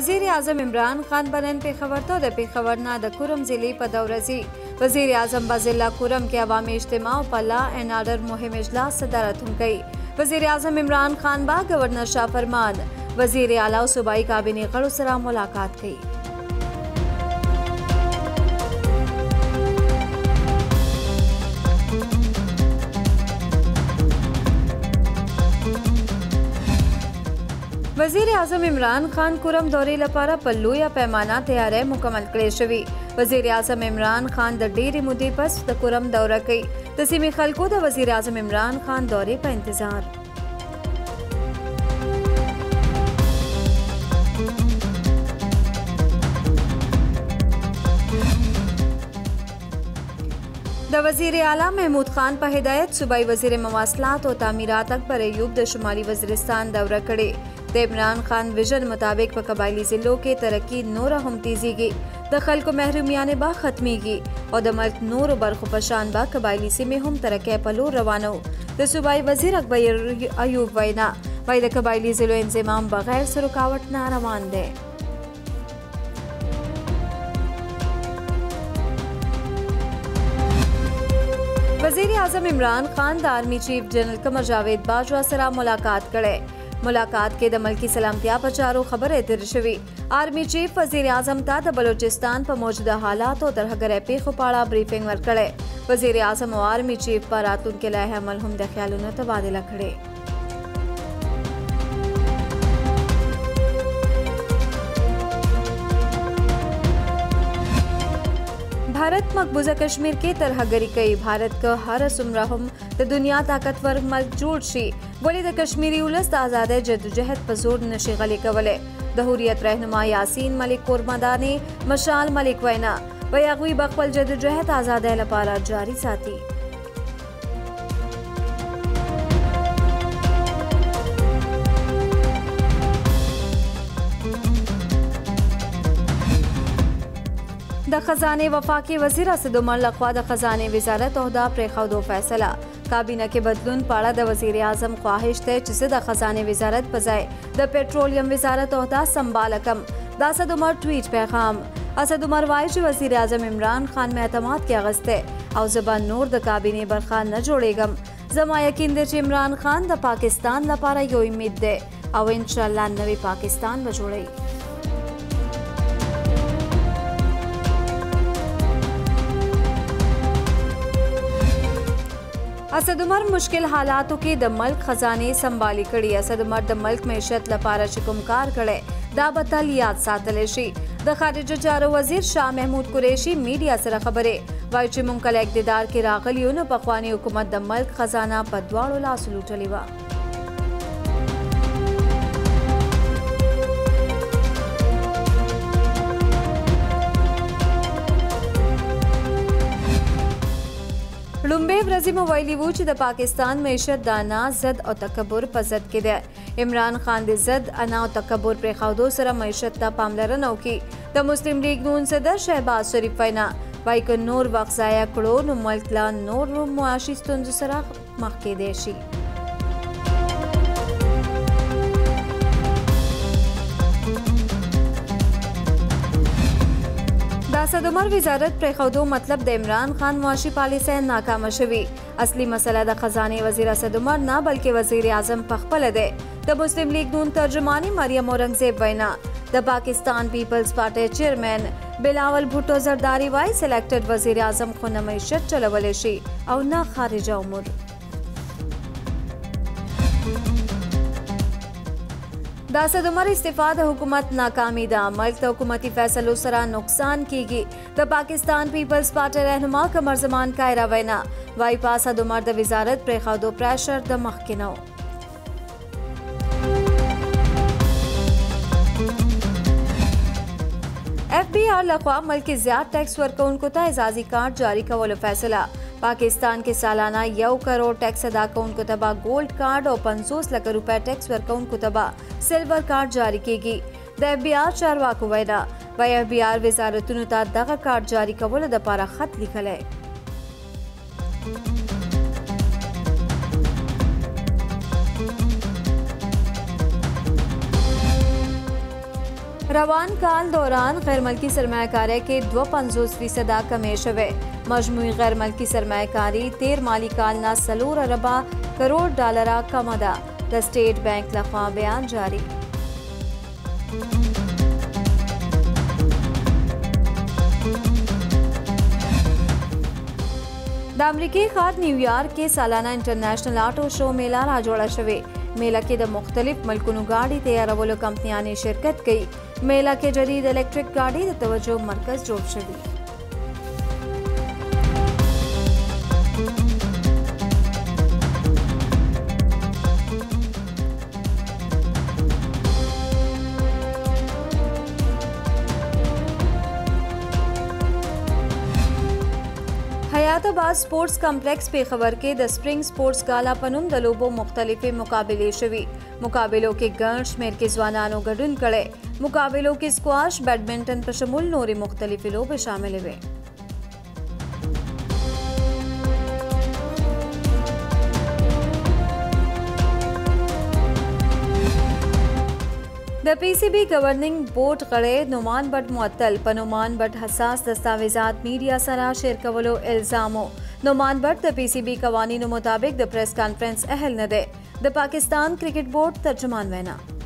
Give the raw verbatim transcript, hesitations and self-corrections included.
وزیر اعظم عمران خان بنن پېښور ته د پېښور نه د کورم ضلع په دوره ځي. وزیر اعظم به ضلع کورم کې عوامي اجتماع او په لا اینډ آرډر مهم اجلاس صدارت هم کوي. وزیر اعظم عمران خان به گورنر شاه فرمان، وزیر اعلی او صوبایي کابینې غړو سره ملاقات کوي. وزیر اعظم عمران خان کورم دورې لپاره په لویه پیمانه تیاری مکمل کړې شوې. وزیر اعظم عمران خان د ډېرې مودې پس د کورم دوره کوي. د سیمې خلکو د وزیر اعظم عمران خان دورې په انتظار. د وزیر اعلی محمود خان په هدایت صوبایي وزیر مواصلات او تعمیرات اکبر ایوب د شمالي وزیرستان دوره کړې. د عمران خان ویژن مطابق په قبایلي ضلعو کې ترقي نوره هم تیزیږي، د خلکو محرومیانې به ختمیږي او د ملک نورو برخو په شان به قبایلي سیمې هم ترقۍ په لور روانه وو. د صوبایي وزیر اکبر ایوب وینا وایي د قبایلي ضلعو انضمام بغیر څه رکاوټ نه روان دی. وزیر اعظم عمران خان د آرمی چیف جنرل قمر جاوید باجوا سره ملاقات کړی. ملاقات کې د ملکی سلامتیا په چارو خبرې اترې شوې. آرمی چیف وزیر اعظم ته د بلوچستان په موجوده حالاتو او ترهګرۍ پیښو په اړه بریفنګ ورکړی. وزیر اعظم او آرمی چیف په راتلونکي لایحه عمل هم د خیالونو تبادله کړې. भारत मकबूजा कश्मीर के तरहगरी कई भारत का हर सुमरा हम द दुनिया ताकतवर मल्क जोड़ शी वली द कश्मीरी उलस द आज़ाद जद्दोजहद पर जोर नशे गले कवले. द हुर्रियत रहनुमा यासीन मलिक कोरमादाने मशाल मलिक वैना व यागवी बखवल जद्दोजहद आज़ाद लपारा जारी साथी. د خزانه وفاقي وزیر اسد عمر لخوا د خزانه وزارت عہده پرېښودو فیصله. کابینه کې بدلون په اړه د وزیر اعظم خواهش دی چې زه د خزانه وزارت په ځای د پېټرولیم وزارت عہده سنبالکم. د اسد عمر ټویټ پیغام. اسد عمر وایي چې وزیر اعظم عمران خان مې اعتماد کې اغسته او زه به نور د کابینې برخه نه جوړېږم. زما یقین دی چې عمران خان د پاکستان لپاره یو امید دی او انشاءالله نوی پاکستان به جوړوي. اسد عمر مشکل حالاتو کې د ملک خزانه سنبالي کړي. اسد عمر د ملک معیشت لپاره چې کوم کار کړي دا به تل یاد ساتلی شي. د خارجه چارو وزیر شاه محمود قریشي میډیا سره خبرې وایي چې موږ کله اقتدار کې راغلي یو نو پخواني حکومت د ملک خزانه په دواړو لاسو لوټلې وه. لومبه ورځې مو ویلي وو چې د پاکستان معیشت د انا ضد او تکبر په ضد کې دی. عمران خان د ضد انا او تکبر پرېښودو سره معیشت ته پاملرنه وکړي. د مسلم لیگ نون صدر شهباز شریف وینا وایي که نور وخت ضایع کړو نو ملک لا نور معاشي ستونزو سره مخ کېدی شي. د اسد عمر وزارت پرېښودو مطلب د عمران خان معاشي پالیسۍ ناکامه شوي. اصلي مسله د خزانه وزیر اسد عمر نه بلکې وزیر اعظم پخپله دی. د مسلم لیگ نون ترجمانې مریم اورنګزیب وینا د پاکستان پیپلز پارټۍ چیرمین بلاول بھټو زرداری وایي سلیکټډ وزیر اعظم خو نه معیشت چلولی شي او نه خارجه امور. د اسد عمر استعفا د حکومت ناکامي ده. ملک د حکومتي فیصلو سره نقصان کیږي. د پاکستان پیپلز پارټۍ رهنما قمر زمان کایرا وینا وایي په اسد عمر د وزارت پرېښودو پریشر د مخکې نه و. ایف بی آر لخوا ملک کې زیات ټیکس ورکوونکو ته اعزازي کارت جاری کولو فیصله. پاکستان کې سالانه یو کروڑ ټیکس ادا کوونکو ته به ګولډ کارت او پنځوس لکه روپۍ ټیکس ورکوونکو ته به سلور کارت جاری کیږي. د ایف بی آر چارواکو وینا وایي ایف بی آر وزارتونو ته دغه کارت جاری کولو دپاره خط لیکلی. روان کال دوران غیر ملکی سرمایه‌کاری کې دوه پنځوس فیصده کمې شوې. مجموعي غیر ملکی سرمایه‌کاری تیر مالی کال نه څلور اربه کروڑ ډالره کمه ده. د سټیټ بانک لخوا بیان جاری. د امریکای ښار نیویارک کې سالانه انټرنیشنل آټو شو میله را جوړه شوې. میله کې د مختلف ملکونو ګاډي تیارولو کمپنیانې شرکت کوي. میله کې جدید الیکټریک ګاډي د توجه مرکز جوړ شوی. حیات آباد سپورټس کمپلیکس پیښور کې د سپرینګ سپورټس ګالا په نوم د لوبو مختلفې مقابلې شوي. مقابلو کې ګڼ شمېر کې ځوانانو ګډون کړی. مقابلو کې سکواش، بیډمنټن په شمول نورې مختلفې لوبې شاملې وې. د پی سی بی گورننګ بورډ غړی نعمان بټ معطل په نعمان بټ حساس دستاویزات میډیا سره شیر کولو الزام و. نعمان بټ د پی سی بی قوانینو مطابق د پریس کانفرنس اهل نه دی. د پاکستان کرکټ بورډ ترجمان وینا